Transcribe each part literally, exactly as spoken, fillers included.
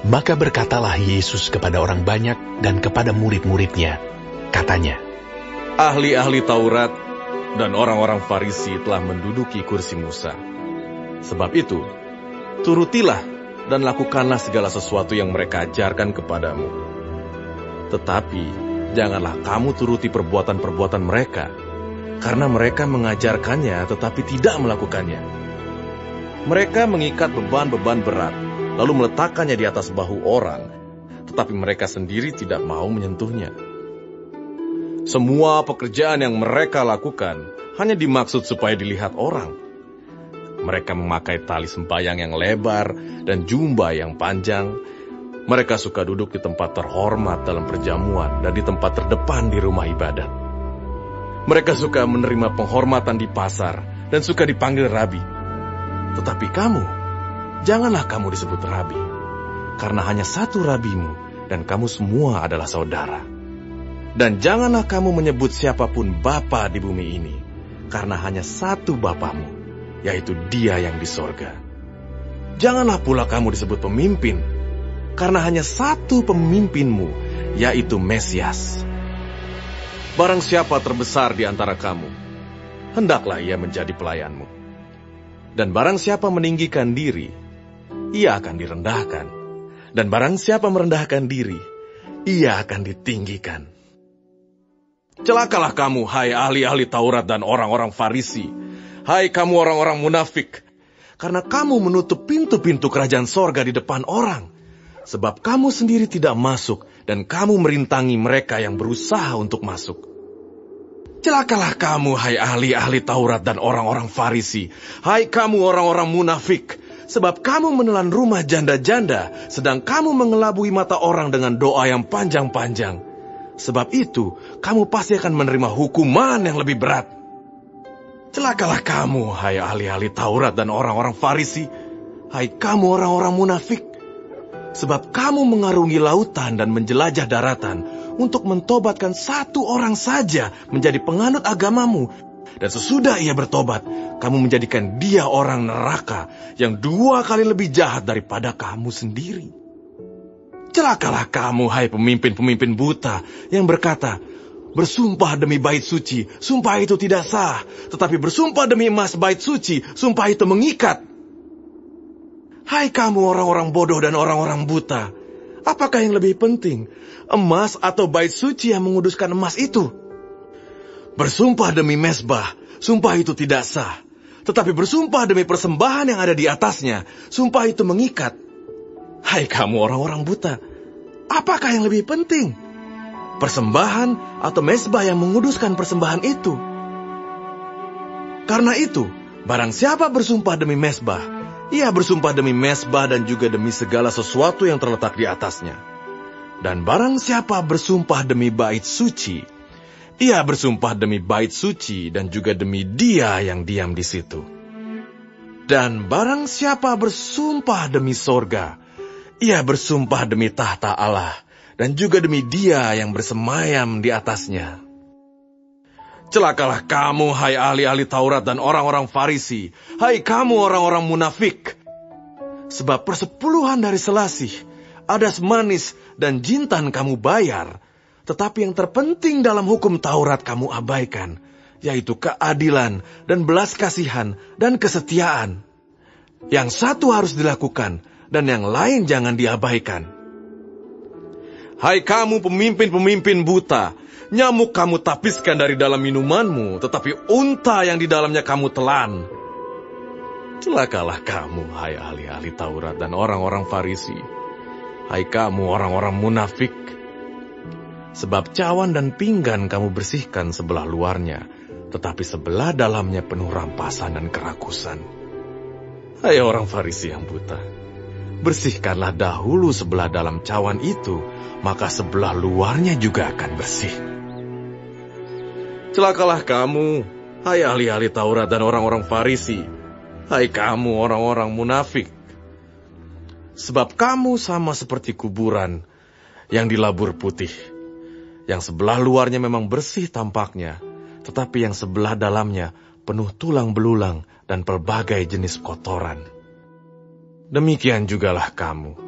Maka berkatalah Yesus kepada orang banyak dan kepada murid-muridnya, katanya, ahli-ahli Taurat dan orang-orang Farisi telah menduduki kursi Musa. Sebab itu, turutilah dan lakukanlah segala sesuatu yang mereka ajarkan kepadamu. Tetapi, janganlah kamu turuti perbuatan-perbuatan mereka, karena mereka mengajarkannya tetapi tidak melakukannya. Mereka mengikat beban-beban berat, lalu meletakkannya di atas bahu orang, tetapi mereka sendiri tidak mau menyentuhnya. Semua pekerjaan yang mereka lakukan hanya dimaksud supaya dilihat orang. Mereka memakai tali sembayang yang lebar dan jubah yang panjang. Mereka suka duduk di tempat terhormat dalam perjamuan dan di tempat terdepan di rumah ibadat. Mereka suka menerima penghormatan di pasar dan suka dipanggil rabi. Tetapi kamu, janganlah kamu disebut rabi, karena hanya satu rabimu dan kamu semua adalah saudara. Dan janganlah kamu menyebut siapapun bapa di bumi ini, karena hanya satu bapamu, yaitu Dia yang di sorga. Janganlah pula kamu disebut pemimpin, karena hanya satu pemimpinmu, yaitu Mesias. Barang siapa terbesar di antara kamu, hendaklah ia menjadi pelayanmu. Dan barang siapa meninggikan diri, ia akan direndahkan. Dan barang siapa merendahkan diri, ia akan ditinggikan. Celakalah kamu, hai ahli-ahli Taurat dan orang-orang Farisi, hai kamu orang-orang munafik, karena kamu menutup pintu-pintu kerajaan sorga di depan orang, sebab kamu sendiri tidak masuk, dan kamu merintangi mereka yang berusaha untuk masuk. Celakalah kamu, hai ahli-ahli Taurat dan orang-orang Farisi, hai kamu orang-orang munafik, sebab kamu menelan rumah janda-janda, sedang kamu mengelabui mata orang dengan doa yang panjang-panjang. Sebab itu, kamu pasti akan menerima hukuman yang lebih berat. Celakalah kamu, hai ahli-ahli Taurat dan orang-orang Farisi, hai kamu orang-orang munafik, sebab kamu mengarungi lautan dan menjelajah daratan untuk mentobatkan satu orang saja menjadi penganut agamamu. Dan sesudah ia bertobat, kamu menjadikan dia orang neraka yang dua kali lebih jahat daripada kamu sendiri. Celakalah kamu, hai pemimpin-pemimpin buta, yang berkata, bersumpah demi bait suci, sumpah itu tidak sah. Tetapi bersumpah demi emas bait suci, sumpah itu mengikat. Hai kamu orang-orang bodoh dan orang-orang buta, apakah yang lebih penting, emas atau bait suci yang menguduskan emas itu? Bersumpah demi mezbah, sumpah itu tidak sah. Tetapi bersumpah demi persembahan yang ada di atasnya, sumpah itu mengikat. Hai kamu orang-orang buta, apakah yang lebih penting? Persembahan atau mezbah yang menguduskan persembahan itu? Karena itu, barang siapa bersumpah demi mezbah, ia bersumpah demi mezbah dan juga demi segala sesuatu yang terletak di atasnya. Dan barang siapa bersumpah demi bait suci, ia bersumpah demi bait suci dan juga demi Dia yang diam di situ. Dan barang siapa bersumpah demi sorga, ia bersumpah demi tahta Allah, dan juga demi Dia yang bersemayam di atasnya. Celakalah kamu, hai ahli-ahli Taurat dan orang-orang Farisi, hai kamu orang-orang munafik. Sebab persepuluhan dari selasih, adas manis, dan jintan kamu bayar, tetapi yang terpenting dalam hukum Taurat kamu abaikan, yaitu keadilan dan belas kasihan dan kesetiaan. Yang satu harus dilakukan, dan yang lain jangan diabaikan. Hai kamu pemimpin-pemimpin buta, nyamuk kamu tapiskan dari dalam minumanmu, tetapi unta yang di dalamnya kamu telan. Celakalah kamu, hai ahli-ahli Taurat dan orang-orang Farisi, hai kamu orang-orang munafik, sebab cawan dan pinggan kamu bersihkan sebelah luarnya, tetapi sebelah dalamnya penuh rampasan dan kerakusan. Hai orang Farisi yang buta, bersihkanlah dahulu sebelah dalam cawan itu, maka sebelah luarnya juga akan bersih. Celakalah kamu, hai ahli-ahli Taurat dan orang-orang Farisi, hai kamu orang-orang munafik, sebab kamu sama seperti kuburan yang dilabur putih, yang sebelah luarnya memang bersih tampaknya, tetapi yang sebelah dalamnya penuh tulang belulang dan pelbagai jenis kotoran. Demikian jugalah kamu,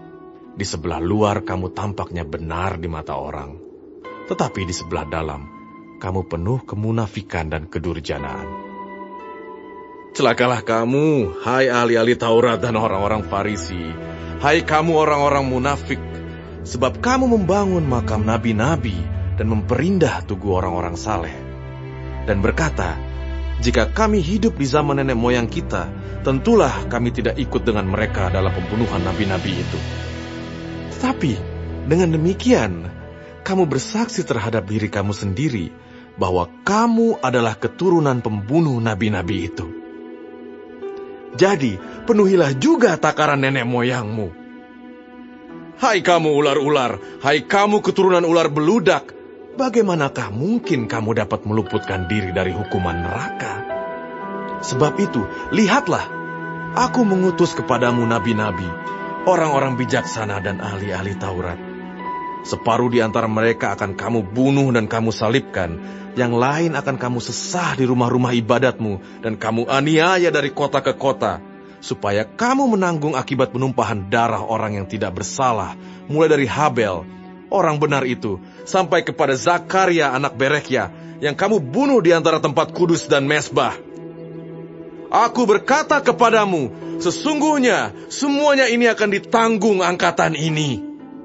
Di sebelah luar kamu tampaknya benar di mata orang, tetapi di sebelah dalam kamu penuh kemunafikan dan kedurjanaan. Celakalah kamu, hai ahli-ahli Taurat dan orang-orang Farisi, hai kamu orang-orang munafik, sebab kamu membangun makam nabi-nabi dan memperindah tugu orang-orang saleh, dan berkata, jika kami hidup di zaman nenek moyang kita, tentulah kami tidak ikut dengan mereka dalam pembunuhan nabi-nabi itu. Tetapi dengan demikian, kamu bersaksi terhadap diri kamu sendiri bahwa kamu adalah keturunan pembunuh nabi-nabi itu. Jadi, penuhilah juga takaran nenek moyangmu. Hai kamu ular-ular, hai kamu keturunan ular beludak, bagaimanakah mungkin kamu dapat meluputkan diri dari hukuman neraka? Sebab itu, lihatlah, aku mengutus kepadamu nabi-nabi, orang-orang bijaksana dan ahli-ahli Taurat. Separuh di antara mereka akan kamu bunuh dan kamu salibkan, yang lain akan kamu sesah di rumah-rumah ibadatmu, dan kamu aniaya dari kota ke kota, supaya kamu menanggung akibat penumpahan darah orang yang tidak bersalah, mulai dari Habel, orang benar itu, sampai kepada Zakaria anak Berekhya, yang kamu bunuh di antara tempat kudus dan mesbah. Aku berkata kepadamu, sesungguhnya semuanya ini akan ditanggung angkatan ini.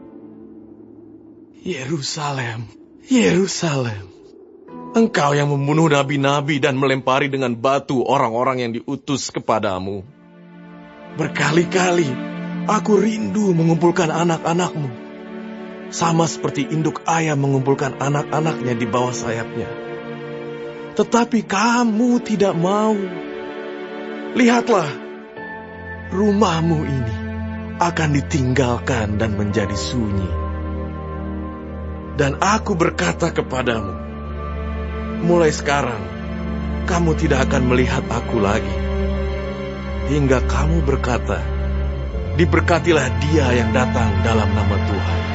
Yerusalem, Yerusalem, engkau yang membunuh nabi-nabi dan melempari dengan batu orang-orang yang diutus kepadamu. Berkali-kali aku rindu mengumpulkan anak-anakmu, sama seperti induk ayam mengumpulkan anak-anaknya di bawah sayapnya. Tetapi kamu tidak mau. Lihatlah, rumahmu ini akan ditinggalkan dan menjadi sunyi. Dan aku berkata kepadamu, mulai sekarang kamu tidak akan melihat aku lagi, hingga kamu berkata, diberkatilah dia yang datang dalam nama Tuhan.